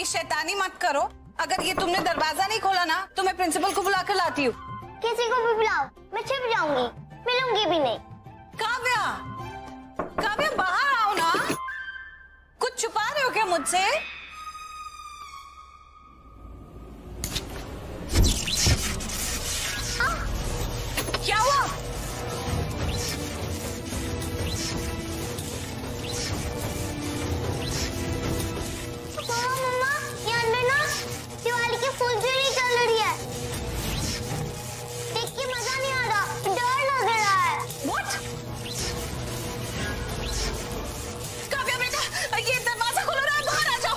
अभी शैतानी मत करो। अगर ये तुमने दरवाजा नहीं खोला ना तो मैं प्रिंसिपल को बुला कर लाती हूँ। किसी को भी बुलाओ, मैं छिप जाऊंगी, मिलूंगी भी नहीं। काव्या, काव्या बाहर आओ ना। कुछ छुपा रहे हो क्या मुझसे? क्या हुआ? मम्मा, ये अंदर ना दिवाली की फुलझड़ी चल रही है। देख के मजा नहीं आ रहा, डर लग रहा है। What? काव्या बेटा, ये दरवाजा खुल रहा है, बाहर आ जाओ।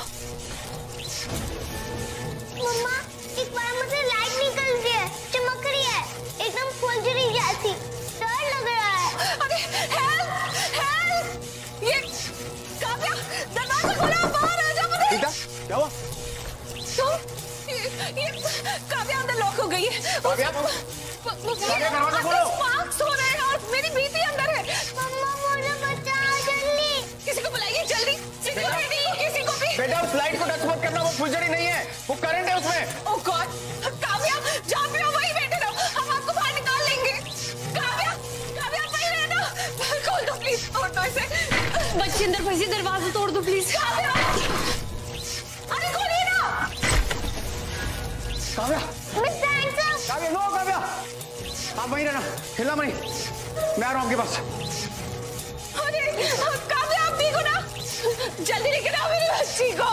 मम्मा, एक बार मुझे लाइट निकल रही है, चमक रही है, एकदम फुलझड़ी जैसी। डर लग रहा है। अरे हेल्प, हेल्प! ये काव्या, दरवाजा खुला है, बाहर आ जाओ। मुझे क्या हुआ? तो ये काव्या अंदर लॉक हो गई है। काव्या? दरवाजा खोलो। स्पार्क्स हो रहे हैं और मेरी बेटी अंदर है। मम्मा, मुझे बचाओ जल्दी। किसी को बुलाइए जल्दी, सिक्योरिटी, किसी को भी। बेटा उस लाइट को टच मत करना, वो फुलझड़ी नहीं है, वो करंट है उसमें। ओह गॉड, काव्या जहाँ पे हो वहीं बैठे रहो, हम आपको बाहर निकाल लेंगे। काव्या, काव्या वहीं रहना। खोल दो प्लीज, तोड़ दो इसे। बच्चे अंदर फंसी, दरवाजा तोड़ दो प्लीज। काव्या, अरे खोलिए ना। Kavya, mister handsome, Kavya, no Kavya, आप वहीं रहना, हिलना मत। मैं आ रहा हूँ आपके पास। अरे काव्या, आप ठीक हो ना? जल्दी लेकर आओ मेरी बच्ची को।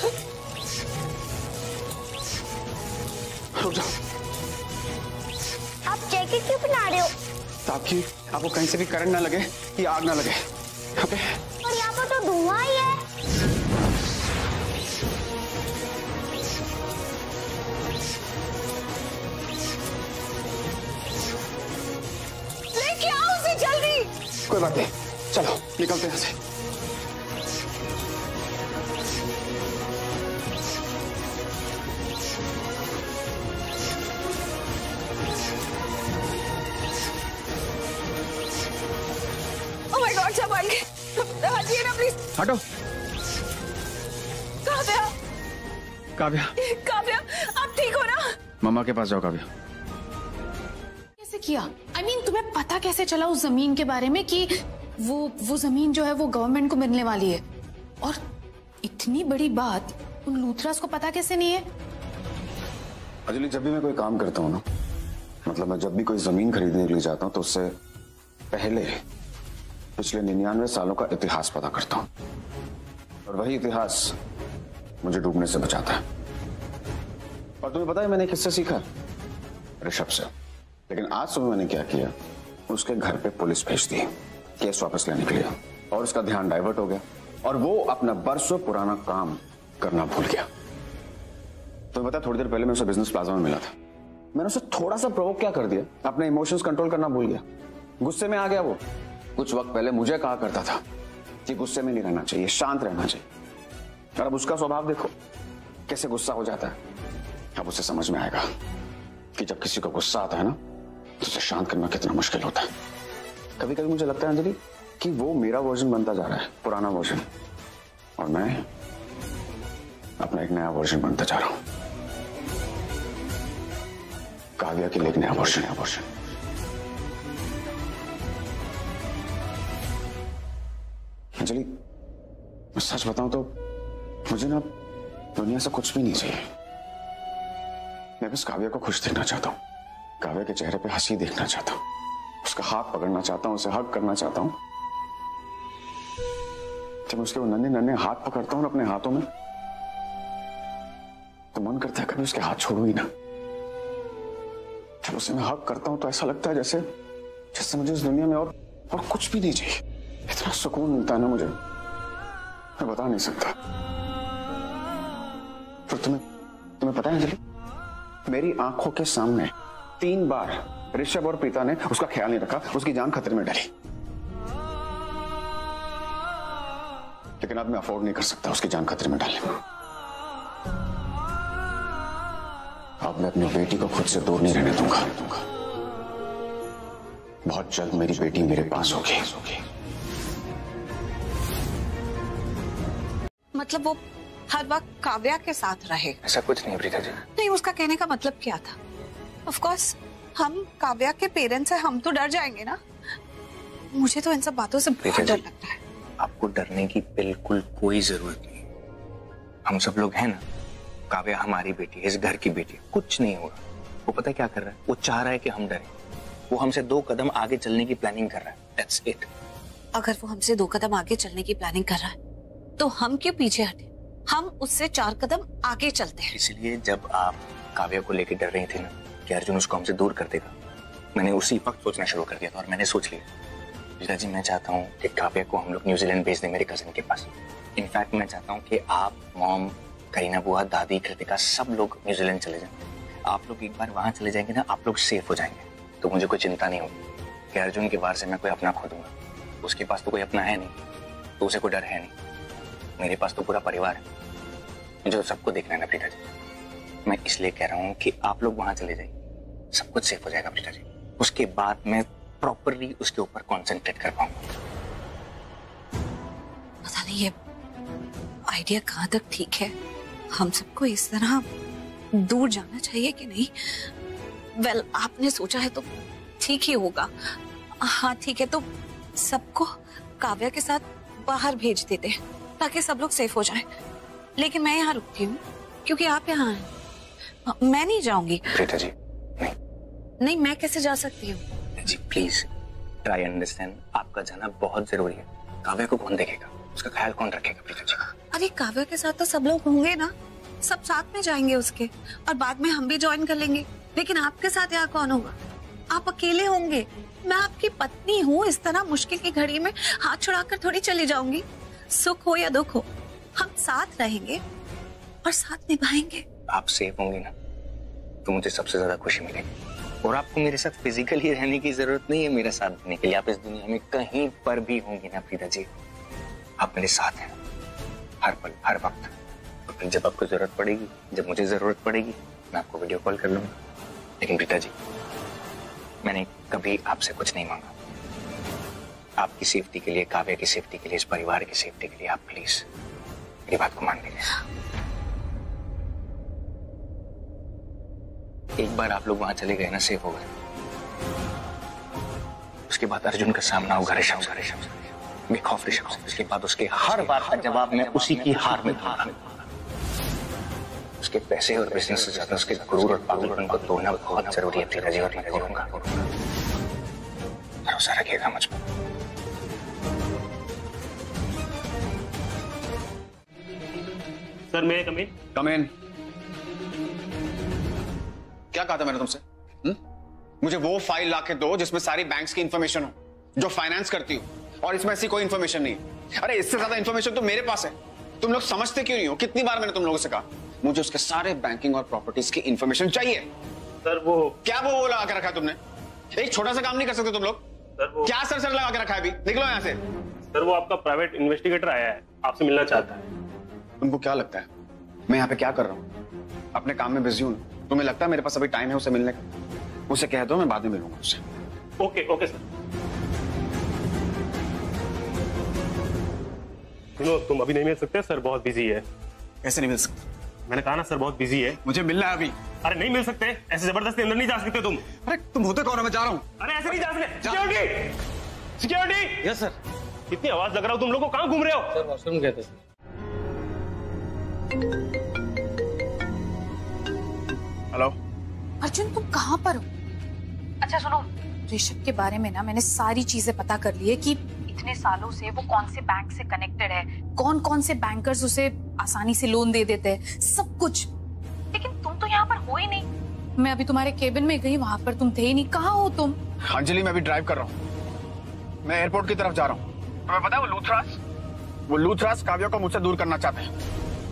रुक जाओ। आप जैकेट क्यों पहना रहे हो? ताकि आपको कहीं से भी करंट ना लगे, कि आग ना लगे। ओके? और यहाँ पर तो धुआं ही है। लेके आओ उसे जल्दी। कोई बात नहीं, चलो निकलते हैं यहाँ से। ओह माय गॉड, संभाल के। हटिए ना प्लीज। हटो। काव्या, काव्या, काव्या, आप ठीक हो ना? मम्मा के पास जाओ काव्या। कैसे किया? I mean, तुम्हें पता कैसे चला उस जमीन के बारे में कि वो जमीन जो है वो गवर्नमेंट को मिलने वाली है? और इतनी बड़ी बात उन लूथरास को पता कैसे नहीं है? अंजलि, जब भी मैं कोई काम करता हूँ ना, मतलब मैं जब भी कोई जमीन खरीदने के लिए जाता हूँ तो उससे पहले पिछले 99 सालों का इतिहास पता करता हूँ, और वही इतिहास मुझे डूबने से बचाता है। और तुम्हें पता है मैंने किससे सीखा? ऋषभ से। लेकिन आज सुबह मैंने क्या किया, उसके घर पे पुलिस भेज दी केस वापस लेने के लिए, और उसका ध्यान डाइवर्ट हो गया और वो अपना बरसों पुराना काम करना भूल गया। तो पता, थोड़ी देर पहले मैं उसे बिजनेस प्लाजा में मिला था। मैंने उसे थोड़ा सा प्रोवोक क्या कर दिया, अपने इमोशंस कंट्रोल करना भूल गया, गुस्से में आ गया। वो कुछ वक्त पहले मुझे कहा करता था कि गुस्से में नहीं रहना चाहिए, शांत रहना चाहिए। और अब उसका स्वभाव देखो कैसे गुस्सा हो जाता है। अब उसे समझ में आएगा कि जब किसी को गुस्सा आता है ना तो उसे शांत करना कितना मुश्किल होता है। कभी कभी मुझे लगता है अंजलि कि वो मेरा वर्जन बनता जा रहा है, पुराना वर्जन, और मैं अपना एक नया वर्जन बनता जा रहा हूं। काव्या के लिए एक नया वर्जन है। अंजलि, मैं सच बताऊं तो मुझे ना दुनिया से कुछ भी नहीं चाहिए। मैं बस काव्या को खुश देखना चाहता हूँ, काव्या के चेहरे पे हंसी देखना चाहता हूँ, उसका हाथ पकड़ना चाहता हूँ, उसे हग करना चाहता हूँ। जब उसके वो नन्हे नन्हे हाथ पकड़ता हूँ ना अपने हाथों में, तो मन करता है कभी उसके हाथ छोड़ू ही ना। जब उसे मैं हग करता हूँ तो ऐसा लगता है जैसे जैसे मुझे इस दुनिया में और कुछ भी नहीं चाहिए। इतना सुकून मिलता है ना मुझे, मैं बता नहीं सकता। तो तुम्हें पता है अंजलि, मेरी आंखों के सामने 3 बार ऋषभ और प्रीता ने उसका ख्याल नहीं रखा, उसकी जान खतरे में डली। लेकिन अब मैं अफोर्ड नहीं कर सकता उसकी जान खतरे में डालने। अब मैं अपनी बेटी को खुद से दूर नहीं रहने दूंगा। बहुत जल्द मेरी बेटी मेरे पास होगी। मतलब वो हर वक्त काव्या के साथ रहे। ऐसा कुछ नहीं प्रीता जी। नहीं, उसका कहने का मतलब क्या था? ऑफ कोर्स हम काव्या के पेरेंट्स हैं, हम तो डर जाएंगे ना। मुझे तो इन सब बातों से बहुत डर लगता है। आपको डरने की बिल्कुल कोई जरूरत नहीं। हम सब लोग हैं ना, काव्या हमारी बेटी है, इस घर की बेटी है, कुछ नहीं होगा। वो पता है क्या कर रहा है? वो चाह रहा है कि हम डरें। वो हमसे 2 कदम आगे चलने की प्लानिंग कर रहा है। That's it. अगर वो हमसे 2 कदम आगे चलने की प्लानिंग कर रहा है तो हम क्यों पीछे हटे? हम उससे 4 कदम आगे चलते हैं। इसलिए जब आप काव्या को लेकर डर रही थी ना कि अर्जुन उसको हमसे दूर कर देगा, मैंने उसी वक्त सोचना शुरू कर दिया था और मैंने सोच लिया प्रीता जी, मैं चाहता हूँ कि काव्या को हम लोग न्यूजीलैंड भेज दें मेरे कजिन के पास। इनफैक्ट मैं चाहता हूँ कि आप, मॉम, करीना बुआ, दादी, कृतिका सब लोग न्यूजीलैंड चले जाएं। आप लोग एक बार वहां चले जाएंगे ना, आप लोग सेफ हो जाएंगे। तो मुझे कोई चिंता नहीं होगी कि अर्जुन के वार से मैं कोई अपना खो दूंगा। उसके पास तो कोई अपना है नहीं, तो उसे कोई डर है नहीं। मेरे पास तो पूरा परिवार है, मुझे तो सबको देखना है ना प्रीता जी। मैं इसलिए कह रहा हूँ कि आप लोग वहां चले जाइए, सब कुछ सेफ हो जाएगा प्रीता जी। उसके बाद मैं प्रॉपरली उसके ऊपर कॉन्सेंट्रेट कर पाऊंगा। पता नहीं ये आइडिया कहाँ तक ठीक है। हम सबको इस तरह दूर जाना चाहिए कि नहीं? वेल, आपने सोचा है तो ठीक ही होगा। हाँ ठीक है, तो सबको काव्या के साथ बाहर भेज देते हैं ताकि सब लोग सेफ हो जाएं। लेकिन मैं यहाँ रुकती हूँ क्योंकि आप यहाँ हैं। मैं नहीं जाऊंगी। प्रीता जी नहीं, नहीं, मैं कैसे जा सकती हूँ? जी प्लीज ट्राई अंडरस्टैंड। आपका जाना बहुत जरूरी है। काव्या को कौन देखेगा? उसका ख्याल कौन रखेगा प्रीता जी? अरे काव्या के साथ तो सब लोग होंगे ना, सब साथ में जाएंगे उसके, और बाद में हम भी ज्वाइन कर लेंगे। लेकिन आपके साथ यहाँ कौन होगा? आप अकेले होंगे। मैं आपकी पत्नी हूँ, इस तरह मुश्किल की घड़ी में हाथ छुड़ाकर थोड़ी चली जाऊंगी। सुख हो या दुख हो, हम साथ रहेंगे और साथ निभाएंगे। आप सेफ होंगी ना तो मुझे सबसे ज्यादा खुशी मिलेगी। और आपको मेरे साथ फिजिकली रहने की जरूरत नहीं है मेरा साथ देने के लिए। आप इस दुनिया में कहीं पर भी होंगी ना प्रीता जी, आप मेरे साथ हैं हर पल हर वक्त। और फिर जब आपको जरूरत पड़ेगी, जब मुझे जरूरत पड़ेगी, मैं आपको वीडियो कॉल कर लूंगा। लेकिन प्रीता जी, मैंने कभी आपसे कुछ नहीं मांगा। आपकी सेफ्टी के लिए, काव्या की सेफ्टी के लिए, इस परिवार की सेफ्टी के लिए आप प्लीज मेरी बात को मान लीजिए। एक बार आप लोग वहां चले गए ना, सेफ हो गए, उसके बाद अर्जुन का सामना होगा ऋषभ से, बेखौफ ऋषभ से। उसके बाद उसके हर बात का जवाब मैं उसी की हार में दूंगा। उसके पैसे और बिजनेस से ज्यादा उसके गुरूर और पागलपन को तोड़ना बहुत जरूरी है प्रीता जी, और मैं करूंगा। भरोसा रखिएगा मुझ पर। सर मैं कम इन। क्या कहा था मैंने तुमसे? मुझे वो फाइल ला के दो जिसमें सारी बैंक्स की इंफॉर्मेशन हो, जो फाइनेंस करती हो, और इसमें ऐसी कोई इंफॉर्मेशन नहीं है। अरे इससे ज्यादा इंफॉर्मेशन तो मेरे पास है। तुम लोग समझते क्यों नहीं हो? कितनी बार मैंने तुम लोगों से कहा, मुझे उसके सारे बैंकिंग और प्रॉपर्टीज की इंफॉर्मेशन चाहिए। सर वो क्या वो लगा के रखा है तुमने? एक छोटा सा काम नहीं कर सकते तुम लोग? सर वो क्या सर लगा के रखा है? अभी निकलो यहाँ से। सर वो आपका प्राइवेट इन्वेस्टिगेटर आया है, आपसे मिलना चाहता है। तुमको क्या लगता है मैं यहाँ पे क्या कर रहा हूँ? अपने काम में बिजी हूँ। तुम्हें लगता है मेरे पास अभी टाइम है उसे मिलने का? उसे कह दो मैं बाद में मिलूंगा उससे। Okay okay sir. सुनो, तुम अभी नहीं मिल सकते, सर बहुत बिजी है। कैसे नहीं मिल सकते? मैंने कहा ना सर बहुत बिजी है। मुझे मिलना है अभी। अरे नहीं मिल सकते, ऐसे जबरदस्ती अंदर नहीं जा सकते तुम। अरे तुम होते कौन हो? मैं जा रहा हूँ। अरे ऐसे नहीं जा सकते। Security security. Yes sir. इतनी आवाज लग रहा हो तुम लोग को, कहाँ घूम रहे हो? सर वॉशरूम गए थे सर। हेलो अर्जुन, तुम कहाँ पर हो? अच्छा सुनो, ऋषभ के बारे में ना मैंने सारी चीजें पता कर ली है कि इतने सालों से वो कौन से बैंक से कनेक्टेड है, कौन कौन से बैंकर्स उसे आसानी से लोन दे देते हैं, सब कुछ। लेकिन तुम तो यहाँ पर हो ही नहीं। मैं अभी तुम्हारे केबिन में गई, वहां पर तुम थे ही नहीं। कहाँ हो तुम? अंजलि, मैं अभी ड्राइव कर रहा हूँ। मैं एयरपोर्ट की तरफ जा रहा हूँ। तुम्हें पता है वो लूथरास काव्या को मुझसे दूर करना चाहते हैं।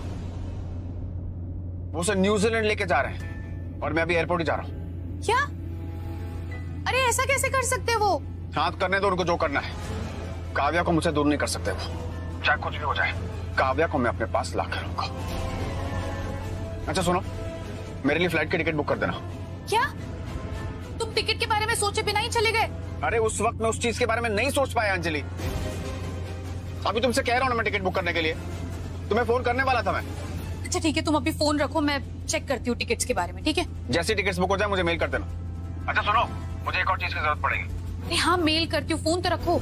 वो उसे न्यूजीलैंड लेके जा रहे हैं और मैं अभी एयरपोर्ट ही जा रहा हूँ। क्या? अरे ऐसा कैसे कर सकते वो? हाथ करने दो उनको जो करना है। काव्या को मुझसे दूर नहीं कर सकते वो, चाहे कुछ भी हो जाए। काव्या को मैं अपने पास ला कर रहूंगा। अच्छा सुनो, मेरे लिए फ्लाइट की टिकट बुक कर देना। क्या तुम टिकट के बारे में सोचे बिना ही चले गए? अरे उस वक्त मैं उस चीज के बारे में नहीं सोच पाया अंजलि। अभी तुमसे कह रहा हूं ना मैं टिकट बुक करने के लिए। तुम्हें फोन करने वाला था मैं। अच्छा ठीक है, तुम अभी फोन रखो, मैं चेक करती हूँ टिकट्स के बारे में, ठीक है? जैसे टिकट्स बुक हो जाए मुझे मेल कर देना। अच्छा सुनो, मुझे एक और चीज की जरूरत पड़ेगी। अरे हाँ, मेल करती हूँ, फोन तो रखो।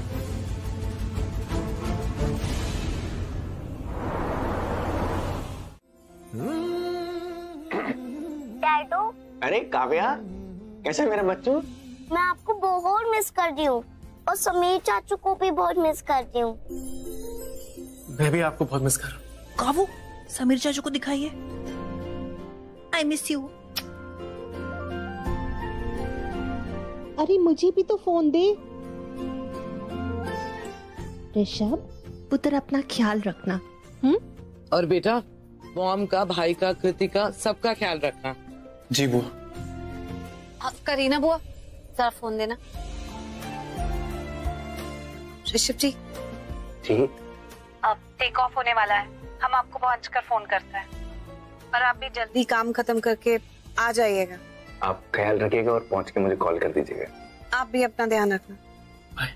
डैडो, अरे काव्या, कैसा है मेरा बच्चू? मैं आपको बहुत मिस कर रही हूँ और समीर चाचू को भी बहुत मिस कर रही हूँ। मैं भी आपको बहुत मिस कर रहा हूँ। कावू, समीर चाचू को दिखाइए। I miss you. अरे मुझे भी तो फोन दे। ऋषभ, पुत्र अपना ख्याल रखना। और बेटा, मॉम का, भाई का, कृतिका, सबका ख्याल रखना। जी बुआ। करीना बुआ, जरा फोन देना। ऋषभ जी, ठीक। अब टेक ऑफ होने वाला है, हम आपको पहुंच कर फोन करते हैं। और आप भी जल्दी काम खत्म करके आ जाइएगा। आप ख्याल रखिएगा और पहुंच के मुझे कॉल कर दीजिएगा। आप भी अपना ध्यान रखना। बाय।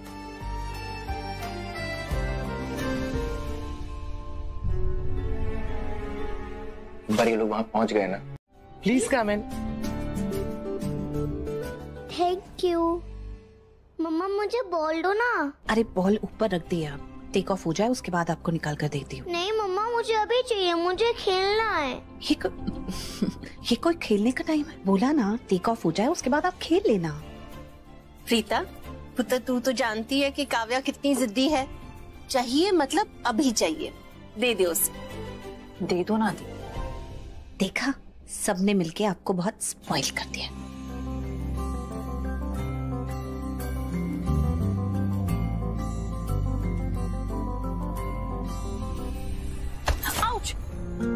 पर ये लोग वहां पहुंच गए ना? Please come in. Thank you. मम्मा मुझे बॉल दो ना। अरे बॉल ऊपर रख दिया, टेक ऑफ हो जाए उसके बाद आपको निकाल कर देती हूँ। नहीं मम्मा, मुझे अभी चाहिए, मुझे खेलना है। ये कोई खेलने का टाइम है? बोला ना टेक ऑफ हो जाए उसके बाद आप खेल लेना। प्रीता, पुत्र तू तो जानती है कि काव्या कितनी जिद्दी है। चाहिए मतलब अभी चाहिए, दे दे उसे। दे दो ना दी। देखा, सबने मिलके आपको बहुत स्पॉइल कर दिया। आउच।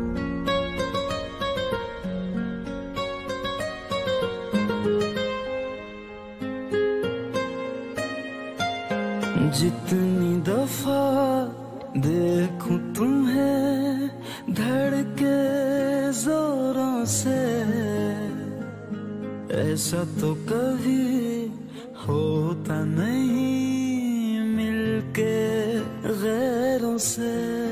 जितनी दफा देखूं तुम्हें धड़के जोरों से, ऐसा तो कभी होता नहीं मिलके गैरों से।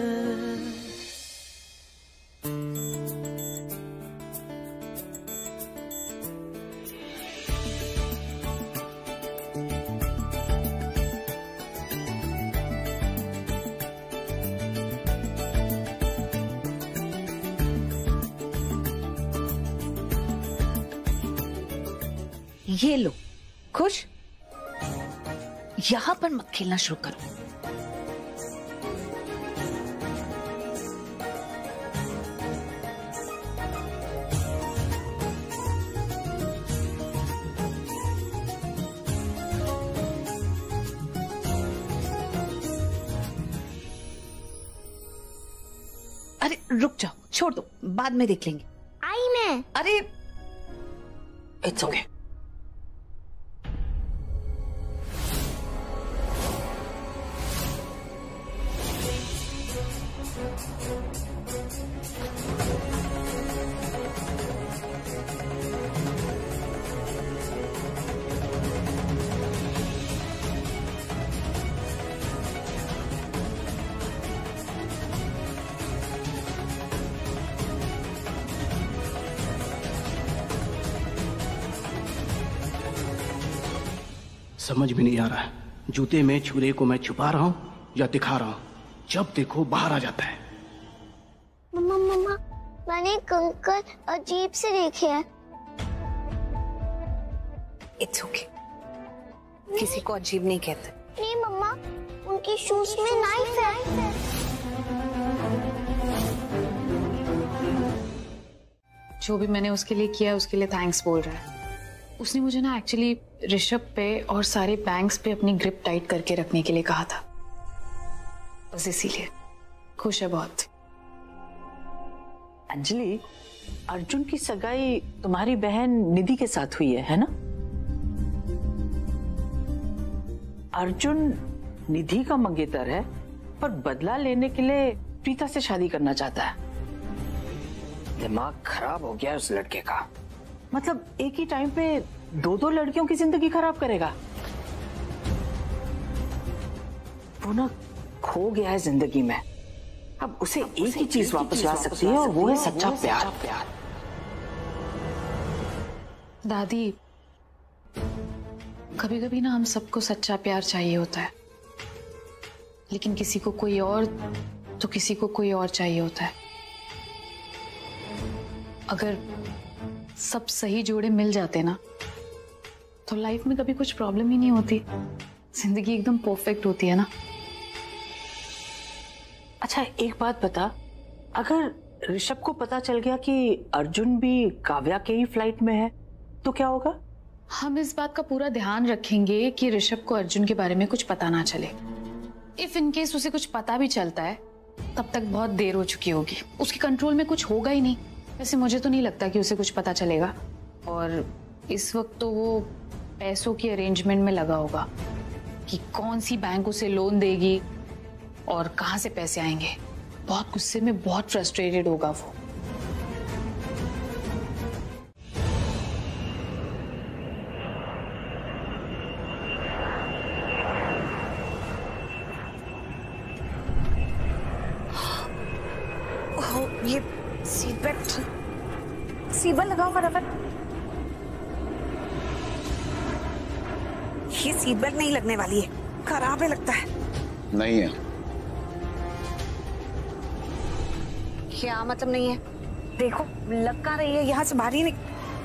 ये लो, खुश? यहाँ पर मत खेलना शुरू करो। अरे रुक जाओ, छोड़ दो, बाद में देख लेंगे। आई मैं। अरे इट्स ओके। समझ में नहीं आ रहा है, जूते में छुरे को मैं छुपा रहा हूँ या दिखा रहा हूँ। जब देखो बाहर आ जाता है। मम्मा मम्मा, मैंने एक अंकल अजीब से देखे हैं। इट्स ओके, किसी को अजीब नहीं कहते। नहीं मम्मा, उनके शूज में नाइफ है। जो भी मैंने उसके लिए किया उसके लिए थैंक्स बोल रहा है। उसने मुझे ना एक्चुअली ऋषभ पे और सारे बैंक्स पे अपनी ग्रिप टाइट करके रखने के लिए कहा था, बस इसीलिए। खुश है बहुत। अंजलि, अर्जुन की सगाई तुम्हारी बहन निधि के साथ हुई है ना? अर्जुन निधि का मंगेतर है, पर बदला लेने के लिए प्रीता से शादी करना चाहता है। दिमाग खराब हो गया उस लड़के का। मतलब एक ही टाइम पे दो दो लड़कियों की जिंदगी खराब करेगा। वो ना खो गया है जिंदगी में, अब उसे एक ही चीज वापस ला सकती है और वो है सच्चा प्यार। दादी, कभी कभी ना हम सबको सच्चा प्यार चाहिए होता है, लेकिन किसी को कोई और तो किसी को कोई और चाहिए होता है। अगर सब सही जोड़े मिल जाते ना तो लाइफ में कभी कुछ प्रॉब्लम ही नहीं होती, जिंदगी एकदम परफेक्ट होती है ना। अच्छा एक बात बता, अगर ऋषभ को पता चल गया कि अर्जुन भी काव्या के ही फ्लाइट में है तो क्या होगा? हम इस बात का पूरा ध्यान रखेंगे कि ऋषभ को अर्जुन के बारे में कुछ पता ना चले। इफ इन केस उसे कुछ पता भी चलता है तब तक बहुत देर हो चुकी होगी, उसके कंट्रोल में कुछ होगा ही नहीं। वैसे मुझे तो नहीं लगता कि उसे कुछ पता चलेगा, और इस वक्त तो वो पैसों की अरेंजमेंट में लगा होगा कि कौन सी बैंक उसे लोन देगी और कहां से पैसे आएंगे। बहुत गुस्से में, बहुत फ्रस्ट्रेटेड होगा वो। ये सीट बेल्ट लगाओ फटाफट। ये सीट बेल्ट नहीं लगने वाली है, खराब है लगता है। नहीं है। क्या मतलब नहीं है? देखो लग कहाँ रही है, यहाँ से बाहर ही नहीं।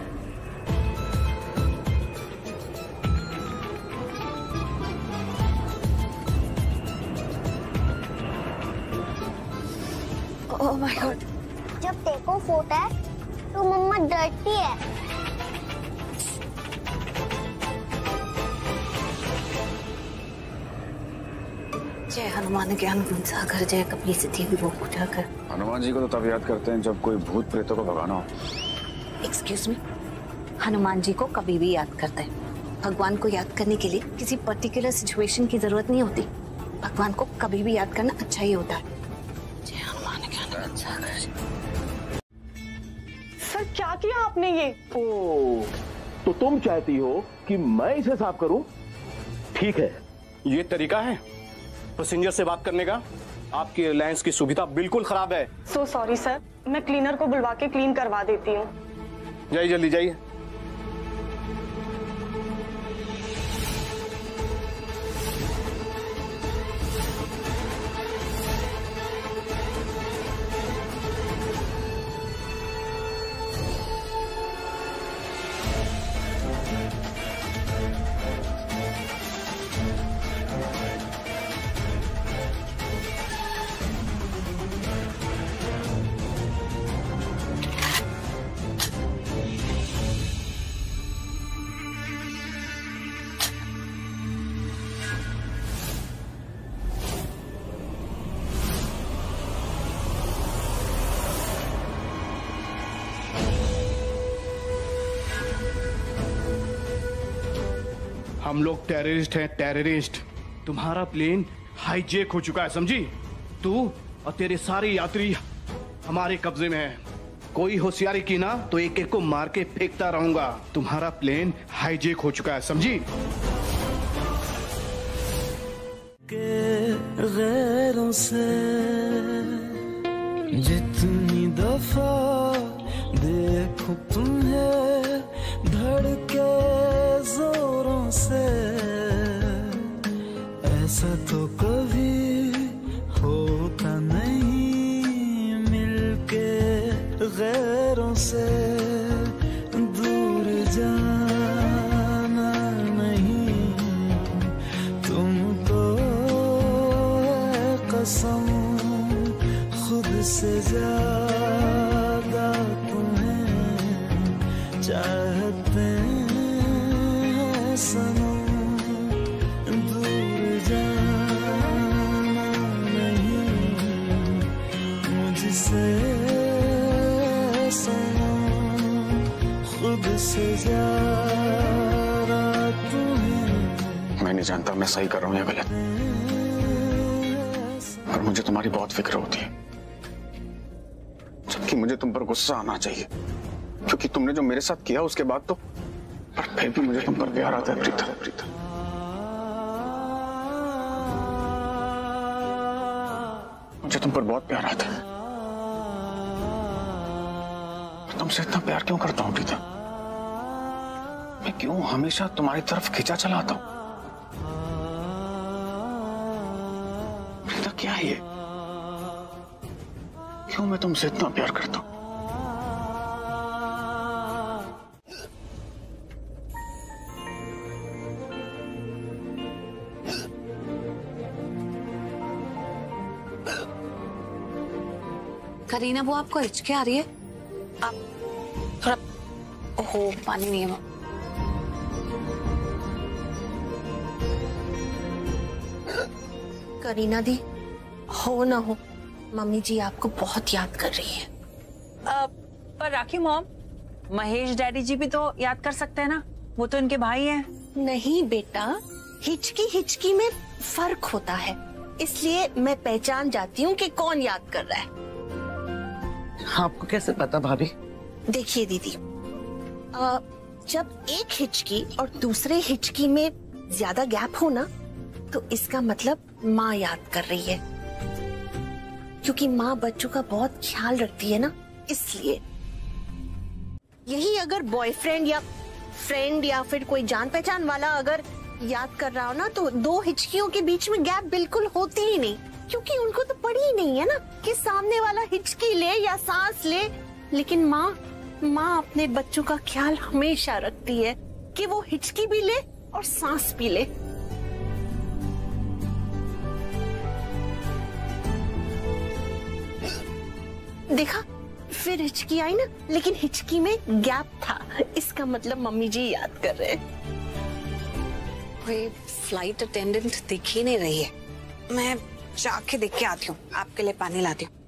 Oh my god. जब टेक ऑफ होता है तो मम्मा डरती है। जय हनुमान ज्ञान गुण सागर, जय कपी सिद्धि विभूति उजागर। हनुमान जी को तो तब याद करते हैं जब कोई भूत प्रेतों को भगाना हो। एक्सक्यूज मी, हनुमान जी को कभी भी याद करते हैं। भगवान को याद करने के लिए किसी पर्टिकुलर सिचुएशन की जरूरत नहीं होती। भगवान को कभी भी याद करना अच्छा ही होता है। जय हनुमान ज्ञान गुण सागर। सर क्या किया आपने ये? ओ, तो तुम चाहती हो कि मैं इसे साफ करूं? ठीक है, ये तरीका है पैसेंजर से बात करने का? आपकी एयरलाइंस की सुविधा बिल्कुल खराब है। सो सॉरी सर, मैं क्लीनर को बुलवा के क्लीन करवा देती हूँ। जाइए जल्दी जाइए। हम लोग टेररिस्ट हैं, टेररिस्ट। तुम्हारा प्लेन हाईजैक हो चुका है, समझी? तू और तेरे सारे यात्री हमारे कब्जे में हैं। कोई होशियारी की ना तो एक एक को मार के फेंकता रहूंगा। तुम्हारा प्लेन हाईजैक हो चुका है, समझी? गैरों से जितनी दफा देखो तुम्हें धड़के जोरों से, ऐसा तो कभी होता नहीं मिलके गैरों से। दूर जाना नहीं तुमको कसम, खुद से ज्यादा तुम्हें चाहते हैं सनम। दूर जाना नहीं मुझसे सनम, खुद से ज्यादा तुम्हें। मैं नहीं जानता मैं सही कर रहा हूँ या गलत, पर मुझे तुम्हारी बहुत फिक्र होती है। जबकि मुझे तुम पर गुस्सा आना चाहिए, क्योंकि तुमने जो मेरे साथ किया उसके बाद तो, पर फिर भी मुझे तुम पर प्यार आता है प्रीता। मुझे तुम पर बहुत प्यार आता है। मैं तुमसे इतना प्यार क्यों करता हूँ प्रीता? मैं क्यों हमेशा तुम्हारी तरफ खिंचा चला आता हूँ? प्रीता क्या है ये? क्यों मैं तुमसे इतना प्यार करता हूँ? करीना, वो आपको हिचकी आ रही है? आप थोड़ा, ओहो पानी नहीं है। करीना दी, हो ना हो, मम्मी जी आपको बहुत याद कर रही है। पर राखी मॉम, महेश डैडी जी भी तो याद कर सकते हैं ना, वो तो इनके भाई हैं। नहीं बेटा, हिचकी हिचकी में फर्क होता है, इसलिए मैं पहचान जाती हूँ कि कौन याद कर रहा है। आपको कैसे पता भाभी? देखिए दीदी, जब एक हिचकी और दूसरे हिचकी में ज्यादा गैप हो ना, तो इसका मतलब माँ याद कर रही है, क्योंकि माँ बच्चों का बहुत ख्याल रखती है ना, इसलिए। यही अगर बॉयफ्रेंड या फ्रेंड या फिर कोई जान पहचान वाला अगर याद कर रहा हो ना, तो दो हिचकियों के बीच में गैप बिल्कुल होती ही नहीं, क्योंकि उनको तो पड़ी ही नहीं है ना कि सामने वाला हिचकी ले या सांस ले। लेकिन माँ अपने बच्चों का ख्याल हमेशा रखती है कि वो हिचकी भी ले और सांस भी ले। देखा, फिर हिचकी आई ना, लेकिन हिचकी में गैप था, इसका मतलब मम्मी जी याद कर रहे हैं। कोई फ्लाइट अटेंडेंट दिख ही नहीं रही है, मैं जाके देख के आती हूँ, आपके लिए पानी लाती हूँ।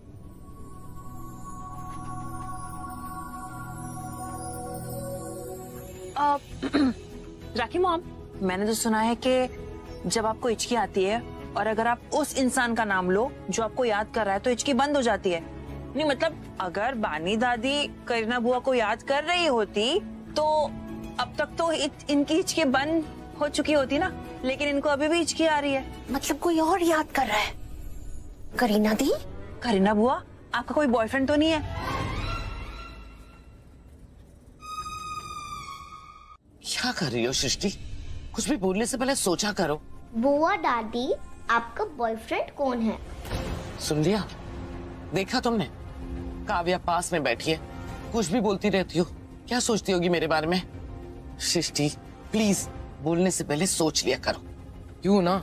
राखी मॉम, मैंने तो सुना है कि जब आपको हिचकी आती है और अगर आप उस इंसान का नाम लो जो आपको याद कर रहा है, तो हिचकी बंद हो जाती है। नहीं मतलब, अगर बानी दादी करीना बुआ को याद कर रही होती तो अब तक तो इनकी हिचकी बंद हो चुकी होती ना, लेकिन इनको अभी भी हिचकी आ रही है। मतलब कोई और याद कर रहा है? करीना दी? करीना बुआ, आपका कोई बॉयफ्रेंड तो नहीं है? क्या कर रही हो सृष्टि? कुछ भी बोलने से पहले सोचा करो। बुआ दादी, आपका बॉयफ्रेंड कौन है? सुन लिया? देखा तुमने? काव्या पास में बैठी है, कुछ भी बोलती रहती हो। क्या सोचती होगी मेरे बारे में? सृष्टि प्लीज, बोलने से पहले सोच लिया करो, क्यों ना?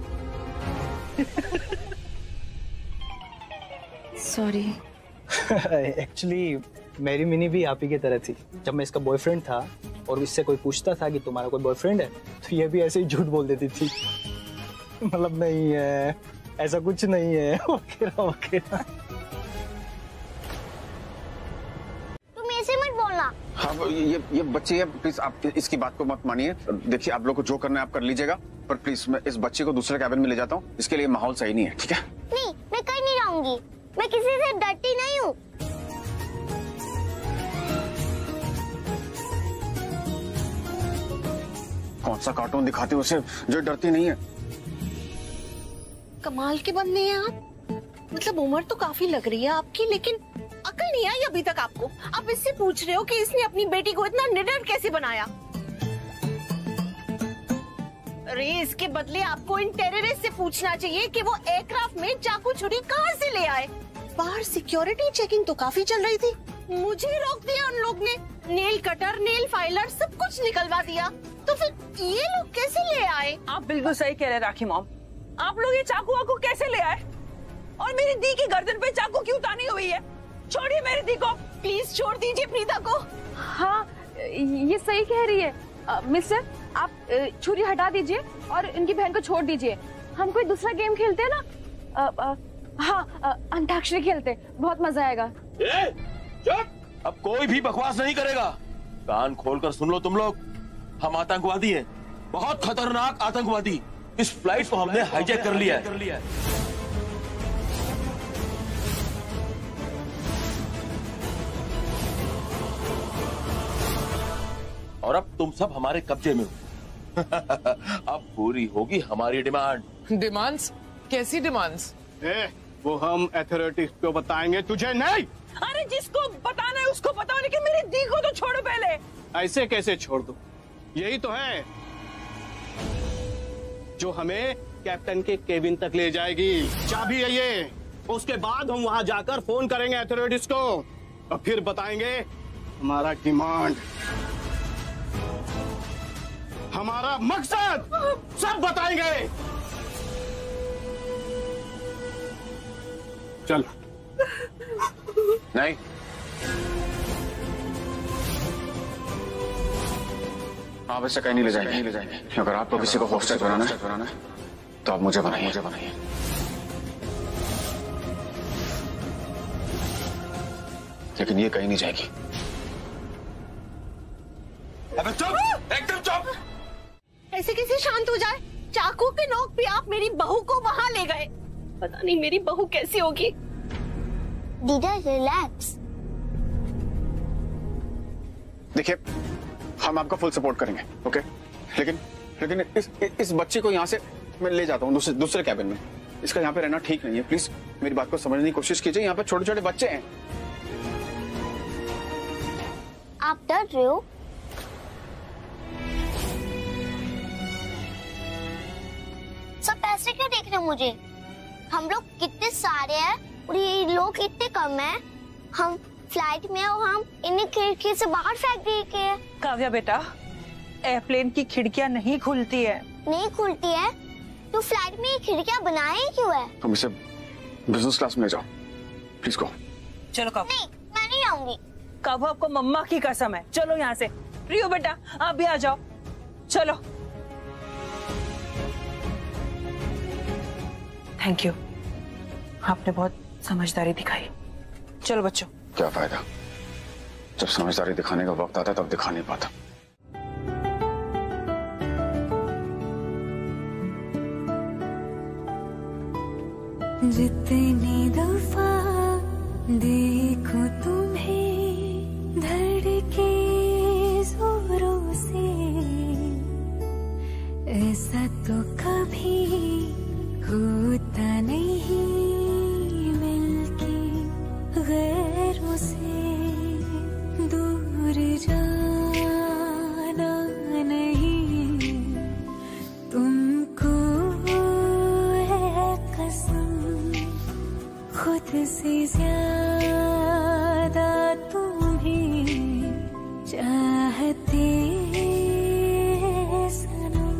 सॉरी। एक्चुअली मेरी मिनी भी आप ही की तरह थी। जब मैं इसका बॉयफ्रेंड था और इससे कोई पूछता था कि तुम्हारा कोई बॉयफ्रेंड है, तो ये भी ऐसे ही झूठ बोल देती थी, मतलब नहीं है, ऐसा कुछ नहीं है, वगैरह वगैरह। तुम ऐसे मत बोलना। हाँ, ये बच्चे है, प्लीज आप इसकी बात को मत मानिए। देखिए, आप लोग को जो करना है आप कर लीजिएगा, पर प्लीज मैं इस बच्चे को दूसरे कैबिन में ले जाता हूँ, इसके लिए माहौल सही नहीं है, ठीक है? नहीं, मैं कहीं नहीं जाऊंगी, मैं किसी से डरती नहीं हूँ। कौन सा कार्टून दिखाते हो उसे जो डरती नहीं है? कमाल के बंदे हैं आप। मतलब उम्र तो काफी लग रही है आपकी, लेकिन अकल नहीं आई अभी तक आपको। आप इससे पूछ रहे हो कि इसने अपनी बेटी को इतना निडर कैसे बनाया? अरे इसके बदले आपको इन टेररिस्ट से पूछना चाहिए कि वो एयरक्राफ्ट में चाकू छुरी कहाँ से ले आए। बाहर सिक्योरिटी चेकिंग तो काफी चल रही थी, मुझे रोक दिया उन लोग ने। नेल कटर, नेल फाइलर सब कुछ निकलवा दिया, तो फिर ये लोग कैसे ले आए? आप बिल्कुल सही कह रहे हैं राखी मॉम, आप लोग ये चाकू वाकू कैसे ले आए? और मेरी दी की गर्दन पे चाकू क्यों तानी हुई है? छोड़िए मेरी दी को, प्लीज छोड़ दीजिए प्रीता को। हाँ, ये सही कह रही है। मिस्टर, आप छुरी हटा दीजिए और इनकी बहन को छोड़ दीजिए। हम कोई दूसरा गेम खेलते हैं ना? हाँ, अंताक्षरी खेलते, बहुत मजा आएगा। चुप! अब कोई भी बकवास नहीं करेगा। कान खोलकर सुन लो तुम लोग, हम आतंकवादी हैं, बहुत खतरनाक आतंकवादी। इस फ्लाइट को हमने हाईजैक कर लिया है। और अब तुम सब हमारे कब्जे में हो। अब पूरी होगी हमारी डिमांड। डिमांड्स? कैसी डिमांड्स? वो हम अथॉरिटीज को बताएंगे, तुझे नहीं। अरे जिसको बताना है उसको बताओ, लेकिन मेरी दी को तो छोड़ो पहले। ऐसे कैसे छोड़ दो? यही तो है जो हमें कैप्टन के केबिन तक ले जाएगी। चाबी है ये। उसके बाद हम वहां जाकर फोन करेंगे अथॉरिटीज को और फिर बताएंगे हमारा डिमांड, हमारा मकसद, सब बताएंगे। चल। नहीं, आप इससे कहीं नहीं ले जाएंगे। अगर आपको किसी को होस्टेज बनाना है तो आप मुझे बनाइए। लेकिन ये कहीं नहीं जाएगी। अबे चुप, एकदम चुप। ऐसे कैसे शांत हो जाए? चाकू के नोक पे आप मेरी बहू को वहां ले गए। पता नहीं मेरी बहू कैसी होगी। दीदा रिलैक्स। देखिए, हम आपका फुल सपोर्ट करेंगे, ओके? लेकिन इस बच्चे को यहाँ से मैं ले जाता हूँ दूसरे कैबिन में। इसका यहाँ पे रहना ठीक नहीं है। प्लीज मेरी बात को समझने की कोशिश कीजिए। यहाँ पे छोटे छोटे बच्चे हैं। आप डर रहे हो? सब पैसे क्यों देख रहे हो मुझे? हम लोग कितने सारे हैं और ये लोग इतने कम हैं। हम फ्लाइट में और हम इन्हें खिड़की से बाहर फेंक दिए के। काव्या बेटा, एयरप्लेन की खिड़कियां नहीं खुलती है। नहीं खुलती है तो फ्लाइट में ये खिड़कियां बनाई क्यों है? तुम इसे बिजनेस क्लास में ले जाओ, प्लीज गो। चलो काव्या। नहीं, मैं नहीं आऊंगी। काव्या, आपको मम्मा की कसम है। चलो यहाँ से। प्रियो बेटा, आप भी आ जाओ। चलो। थैंक यू, आपने बहुत समझदारी दिखाई। चलो बच्चों। क्या फायदा, जब समझदारी दिखाने का वक्त आता तब दिखा नहीं पाता। जितनी दफा देखो तुम्हें धड़के जोरों से, ऐसा तो कभी होता नहीं मिलके गैरों से। दूर जाना नहीं तुमको है कसम, खुद से ज्यादा तुम्हें चाहते सनम।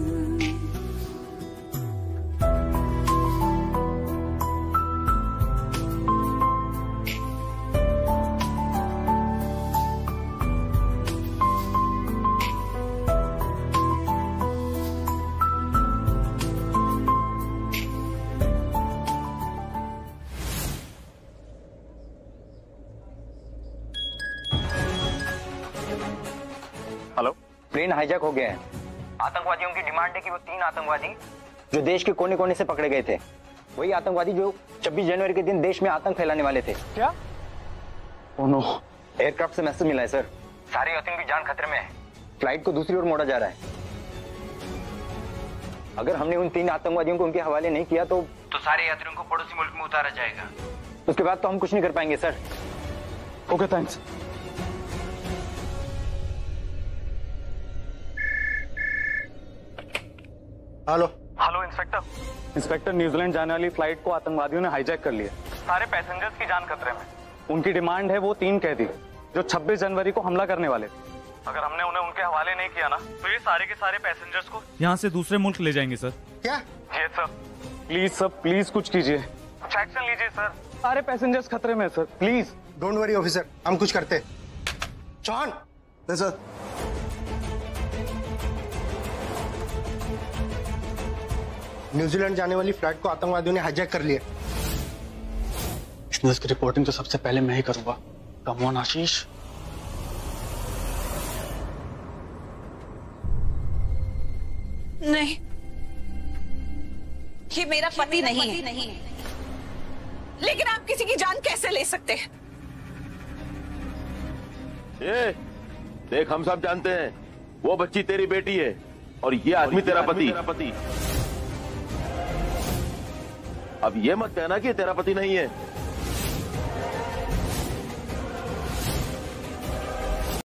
हेलो, प्लेन हाईजैक हो गया है। आतंकवादियों की डिमांड है कि वो 3 आतंकवादी जो देश के कोने कोने से पकड़े गए थे, वही आतंकवादी जो 26 जनवरी के दिन देश में आतंक फैलाने वाले थे। क्या? ओह नो, एयरक्राफ्ट से मैसेज मिला है सर। सारे यात्रियों की जान खतरे में है। फ्लाइट को दूसरी ओर मोड़ा जा रहा है। अगर हमने उन 3 आतंकवादियों को उनके हवाले नहीं किया तो सारे यात्रियों को पड़ोसी मुल्क में उतारा जाएगा। उसके बाद तो हम कुछ नहीं कर पाएंगे sir. Okay, thanks. Hello inspector, न्यूजीलैंड जाने वाली फ्लाइट को आतंकवादियों ने हाईजैक कर लिया। सारे पैसेंजर्स की जान खतरे में। उनकी डिमांड है वो 3 कैदी जो 26 जनवरी को हमला करने वाले थे। अगर हमने उन्हें उनके हवाले नहीं किया ना तो ये सारे के सारे पैसेंजर्स को यहाँ से दूसरे मुल्क ले जाएंगे सर। क्या? ये सर, प्लीज कुछ कीजिए, कुछ एक्शन लीजिए सर। सारे पैसेंजर्स खतरे में है sir, please. Don't worry officer, हम कुछ करते। चौहान। सर। न्यूजीलैंड जाने वाली फ्लाइट को आतंकवादियों ने हाईजैक कर लिया। इस न्यूज़ की रिपोर्टिंग तो सबसे पहले मैं ही करूंगा। Come on Ashish. नहीं, ये मेरा पति नहीं है। लेकिन आप किसी की जान कैसे ले सकते हैं? ये देख, हम सब जानते हैं वो बच्ची तेरी बेटी है और ये आदमी तेरा पति। अब ये मत कहना कि तेरा पति नहीं है।